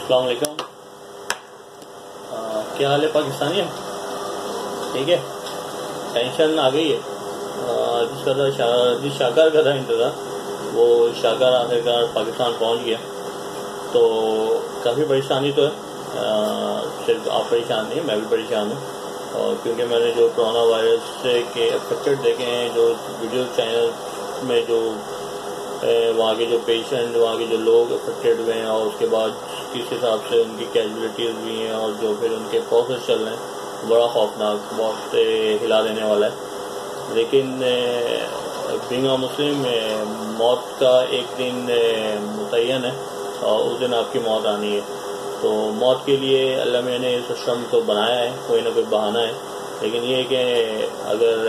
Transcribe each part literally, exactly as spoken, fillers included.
السلام علیکم. کیا حال ہے پاکستانی؟ ٹھیک ہے. ٹینشن آ گئی ہے. جس کا تھا جس شاہکار کا تھا انتظار، وہ شاہکار آخرکار پاکستان پہنچ گیا. تو کافی پریشانی تو ہے. صرف آپ پریشان نہیں، میں بھی پریشان ہوں. اور کیونکہ میں نے جو کرونا وائرس سے کے افیکٹڈ دیکھے ہیں، جو ویڈیو چینل میں جو وہاں کے جو پیشنٹ، وہاں کے جو لوگ افیکٹڈ ہوئے ہیں، اور اس کے بعد کس حساب سے ان کی کیجولیٹیز ہوئی ہیں، اور جو پھر ان کے پروسیس چل رہے ہیں، بڑا خوفناک، بہت ہلا دینے والا ہے. لیکن بینگ اے مسلم، موت کا ایک دن متعین ہے اور اس دن آپ کی موت آنی ہے. تو موت کے لیے اللہ میں نے سسٹم تو بنایا ہے، کوئی نہ کوئی بہانہ ہے. لیکن یہ کہ اگر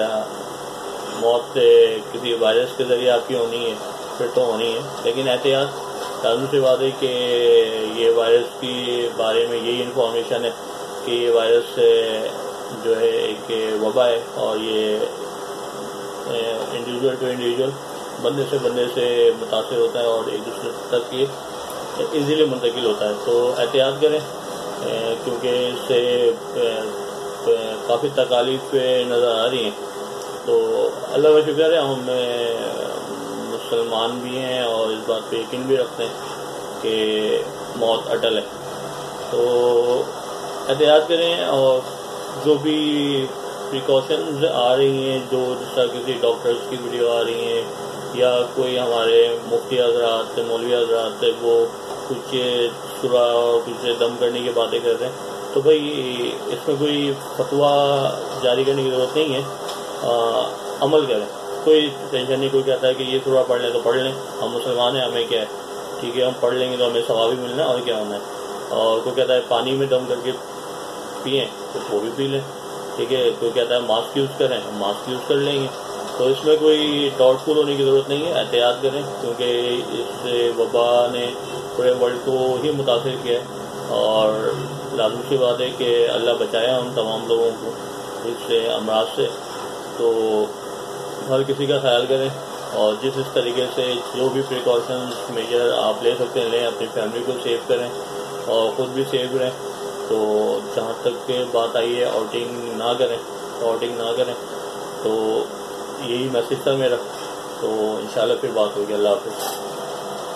موت کسی وائرس کے ذریعے آپ کی ہونی ہے پھر تو ہونی ہے. لیکن احتیاط لازم سی بات ہے کہ یہ وائرس کے بارے میں یہی انفارمیشن ہے کہ یہ وائرس جو ہے ایک وبا ہے، اور یہ انڈیویجول ٹو انڈیویجول، بندے سے بندے سے متاثر ہوتا ہے اور ایک دوسرے تک یہ ایزیلی منتقل ہوتا ہے. تو احتیاط کریں، کیونکہ اس سے کافی تکالیف نظر آ رہی ہیں. تو اللہ کا شکر ہے ہم مسلمان بھی ہیں اور اس بات پہ یقین بھی رکھتے ہیں کہ موت اٹل ہے. تو احتیاط کریں، اور جو بھی پریکاشنز آ رہی ہیں، جو جس طرح کسی ڈاکٹرز کی ویڈیو آ رہی ہیں یا کوئی ہمارے مفتی حضرات، مولوی حضرات، وہ کچھ سرا اور کچھ دم کرنے کی باتیں کرتے ہیں، تو بھائی اس میں کوئی فتویٰ جاری کرنے کی ضرورت نہیں ہے. آ, عمل کریں، کوئی ٹینشن نہیں. کوئی کہتا ہے کہ یہ سورہ پڑھ لیں تو پڑھ لیں، ہم مسلمان ہیں، ہمیں کیا ہے، ٹھیک ہے، ہم پڑھ لیں گے تو ہمیں ثواب بھی ملنا ہے اور کیا ہونا ہے. اور کوئی کہتا ہے پانی میں دم کر کے پئیں تو وہ بھی پی لیں، ٹھیک ہے. کوئی کہتا ہے ماسک یوز کریں، ہم ماسک یوز کر لیں گے. تو اس میں کوئی ڈاؤٹ فل ہونے کی ضرورت نہیں ہے. احتیاط کریں، کیونکہ اس وبا نے پورے ورلڈ کو ہی متاثر کیا ہے، اور لازم سی بات ہے کہ اللہ بچائے ہم تمام لوگوں کو اس سے امراض سے. تو ہر کسی کا خیال کریں، اور جس اس طریقے سے جو بھی پریکاشنز میجر آپ لے سکتے ہیں لیں. اپنی فیملی کو سیو کریں اور خود بھی سیو رہیں. تو جہاں تک کہ بات آئی ہے آؤٹنگ نہ کریں، آؤٹنگ نہ کریں. تو یہی میسج تھا میرا. تو انشاءاللہ پھر بات ہوگی. اللہ حافظ.